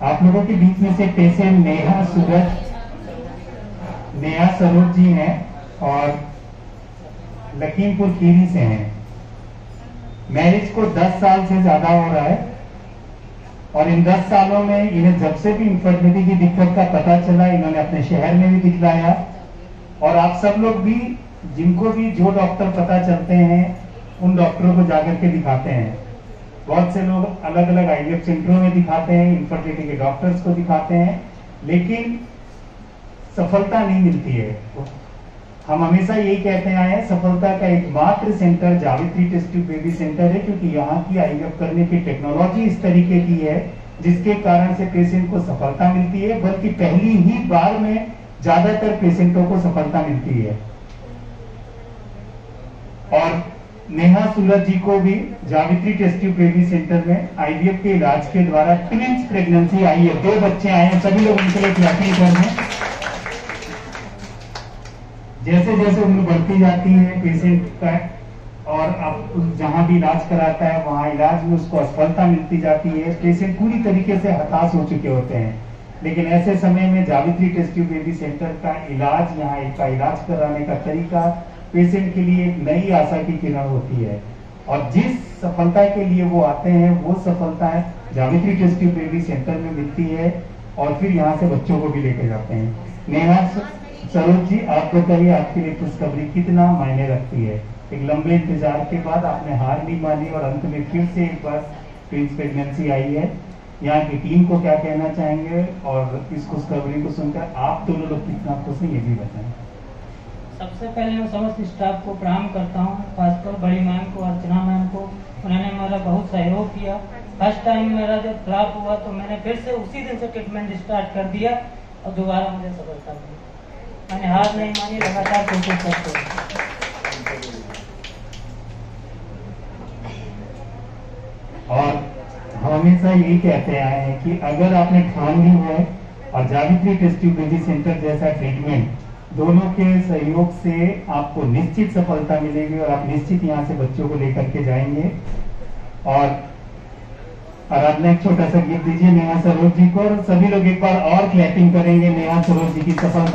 आप लोगों के बीच में से पेशेंट नेहा सरोज जी हैं और लखीमपुर खीरी से हैं। मैरिज को 10 साल से ज्यादा हो रहा है और इन 10 सालों में इन्हें जब से भी इंफर्टिलिटी की दिक्कत का पता चला, इन्होंने अपने शहर में भी दिखलाया। और आप सब लोग भी, जिनको भी जो डॉक्टर पता चलते हैं उन डॉक्टरों को जाकर के दिखाते हैं। बहुत से लोग अलग अलग आईवीएफ सेंटरों में दिखाते हैं, इंफर्टिलिटी के डॉक्टर्स को दिखाते हैं, लेकिन सफलता नहीं मिलती है। हम हमेशा यही कहते आए हैं, सफलता का एकमात्र सेंटर जावित्री टेस्ट ट्यूब बेबी सेंटर है, क्योंकि यहाँ की आईवीएफ करने की टेक्नोलॉजी इस तरीके की है जिसके कारण से पेशेंट को सफलता मिलती है, बल्कि पहली ही बार में ज्यादातर पेशेंटों को सफलता मिलती है। और नेहा सूरज जी को भी Javitri test tube baby center में आईवीएफ के इलाज के द्वारा ट्विंस प्रेगनेंसी आई है, 2 बच्चे आए हैं। सभी लोग उनके लिए क्लैपिंग कर दें। जैसे जैसे उम्र बढ़ती जाती है पेशेंट का, और अब जहां भी इलाज कराता है वहां इलाज में उसको असफलता मिलती जाती है, पेशेंट पूरी तरीके से हताश हो चुके होते हैं। लेकिन ऐसे समय में जावित्री टेस्ट ट्यूब बेबी सेंटर का इलाज, यहाँ का इलाज कराने का तरीका पेशेंट के लिए एक नई आशा की किरण होती है। और जिस सफलता के लिए वो आते हैं वो सफलता जावित्री टेस्ट ट्यूब बेबी सेंटर में मिलती है और फिर यहाँ से बच्चों को भी लेके जाते हैं। नेहा सरोज जी, आप बताइए आपके लिए खुशखबरी कितना मायने रखती है? एक लंबे इंतजार के बाद आपने हार नहीं मानी और अंत में फिर से एक बार ट्विंस प्रेगनेंसी आई है। यहाँ की टीम को क्या कहना चाहेंगे और इस खुशखबरी को सुनकर आप दोनों लोग कितना खुश हैं ये भी बताएं। सबसे पहले मैं समस्त स्टाफ को प्रणाम करता हूँ, खासकर बड़ी मैम को, अर्चना मैम को। उन्होंने मेरा बहुत सहयोग किया। फर्स्ट टाइम मेरा जब फ्लॉप हुआ तो मैंने फिर से उसी दिन से ट्रीटमेंट स्टार्ट कर दिया और दोबारा मुझे सफलता मिली। मैंने हार नहीं मानी, लगातार कोशिश करते हुए। और हम हमेशा यही कहते आए हैं कि अगर आपने ठान ली है और Javitri test tube baby center जैसा ट्रीटमेंट, दोनों के सहयोग से आपको निश्चित सफलता मिलेगी और आप निश्चित यहाँ से बच्चों को लेकर के जाएंगे। और आराधना एक छोटा सा गिफ्ट दीजिए नेहा सरोज जी को, और सभी लोग एक बार और क्लैपिंग करेंगे नेहा सरोज जी की सफलता